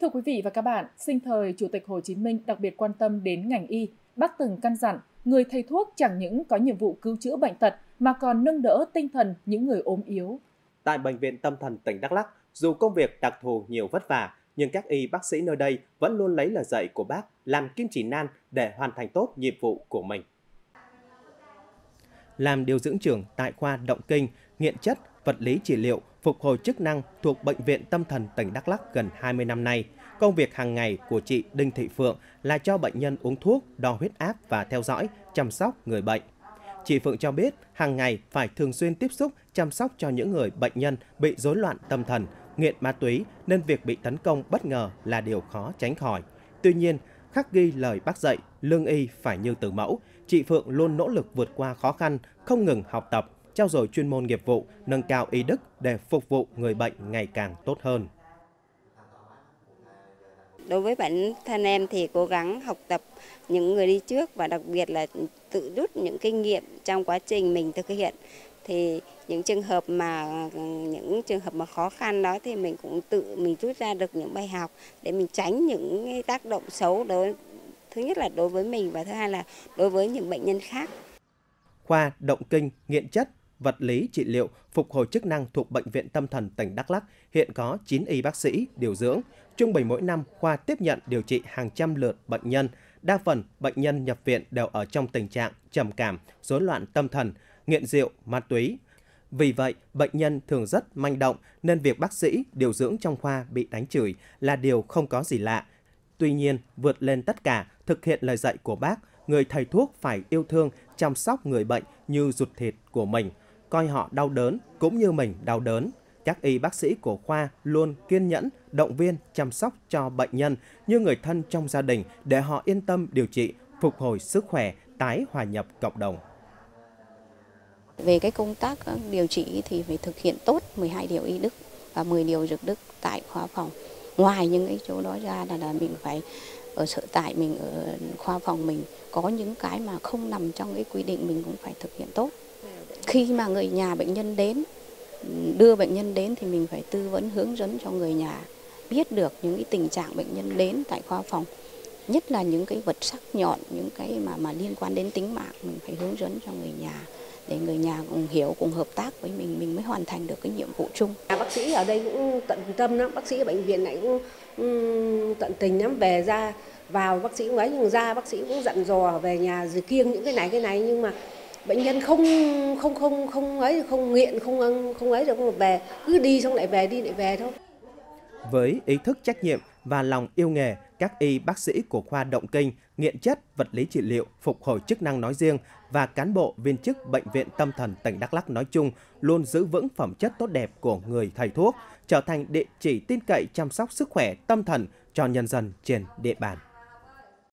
Thưa quý vị và các bạn, sinh thời Chủ tịch Hồ Chí Minh đặc biệt quan tâm đến ngành y. Bác từng căn dặn, người thầy thuốc chẳng những có nhiệm vụ cứu chữa bệnh tật mà còn nâng đỡ tinh thần những người ốm yếu. Tại Bệnh viện Tâm thần tỉnh Đắk Lắk, dù công việc đặc thù nhiều vất vả, nhưng các y bác sĩ nơi đây vẫn luôn lấy lời dạy của bác làm kim chỉ nan để hoàn thành tốt nhiệm vụ của mình. Làm điều dưỡng trưởng tại khoa động kinh, nghiện chất, vật lý trị liệu, phục hồi chức năng thuộc Bệnh viện Tâm thần tỉnh Đắk Lắk gần 20 năm nay, công việc hàng ngày của chị Đinh Thị Phượng là cho bệnh nhân uống thuốc, đo huyết áp và theo dõi, chăm sóc người bệnh. Chị Phượng cho biết hàng ngày phải thường xuyên tiếp xúc, chăm sóc cho những người bệnh nhân bị rối loạn tâm thần, nghiện ma túy nên việc bị tấn công bất ngờ là điều khó tránh khỏi. Tuy nhiên, khắc ghi lời bác dạy, lương y phải như từ mẫu, chị Phượng luôn nỗ lực vượt qua khó khăn, không ngừng học tập, trau dồi chuyên môn nghiệp vụ, nâng cao y đức để phục vụ người bệnh ngày càng tốt hơn. Đối với bản thân em thì cố gắng học tập những người đi trước và đặc biệt là tự rút những kinh nghiệm trong quá trình mình thực hiện. Thì những trường hợp mà khó khăn đó thì mình cũng tự mình rút ra được những bài học để mình tránh những tác động xấu thứ nhất là đối với mình và thứ hai là đối với những bệnh nhân khác. Khoa động kinh, nghiện chất, vật lý trị liệu, phục hồi chức năng thuộc Bệnh viện Tâm thần tỉnh Đắk Lắk hiện có 9 y bác sĩ điều dưỡng. Trung bình mỗi năm, khoa tiếp nhận điều trị hàng trăm lượt bệnh nhân. Đa phần bệnh nhân nhập viện đều ở trong tình trạng trầm cảm, rối loạn tâm thần, nghiện rượu, ma túy. Vì vậy, bệnh nhân thường rất manh động nên việc bác sĩ điều dưỡng trong khoa bị đánh chửi là điều không có gì lạ. Tuy nhiên, vượt lên tất cả, thực hiện lời dạy của bác, người thầy thuốc phải yêu thương, chăm sóc người bệnh như ruột thịt của mình, coi họ đau đớn cũng như mình đau đớn. Các y bác sĩ của khoa luôn kiên nhẫn, động viên, chăm sóc cho bệnh nhân như người thân trong gia đình để họ yên tâm điều trị, phục hồi sức khỏe, tái hòa nhập cộng đồng. Về cái công tác điều trị thì phải thực hiện tốt 12 điều y đức và 10 điều dược đức tại khoa phòng. Ngoài những cái chỗ đó ra là mình phải ở sở tại mình ở khoa phòng mình có những cái mà không nằm trong cái quy định mình cũng phải thực hiện tốt. Khi mà người nhà bệnh nhân đến, đưa bệnh nhân đến thì mình phải tư vấn hướng dẫn cho người nhà biết được những cái tình trạng bệnh nhân đến tại khoa phòng, nhất là những cái vật sắc nhọn, những cái mà liên quan đến tính mạng mình phải hướng dẫn cho người nhà để người nhà cùng hiểu, cùng hợp tác với mình mới hoàn thành được cái nhiệm vụ chung. Bác sĩ ở đây cũng tận tâm lắm, bác sĩ ở bệnh viện này cũng tận tình lắm, về ra vào bác sĩ cũng ấy, nhưng ra bác sĩ cũng dặn dò về nhà rồi kiêng những cái này nhưng mà bệnh nhân không nghiện, không ấy được, không về, cứ đi xong lại về, đi lại về thôi. Với ý thức trách nhiệm và lòng yêu nghề, các y bác sĩ của khoa động kinh, nghiện chất, vật lý trị liệu, phục hồi chức năng nói riêng và cán bộ viên chức Bệnh viện Tâm thần tỉnh Đắk Lắk nói chung luôn giữ vững phẩm chất tốt đẹp của người thầy thuốc, trở thành địa chỉ tin cậy chăm sóc sức khỏe tâm thần cho nhân dân trên địa bàn.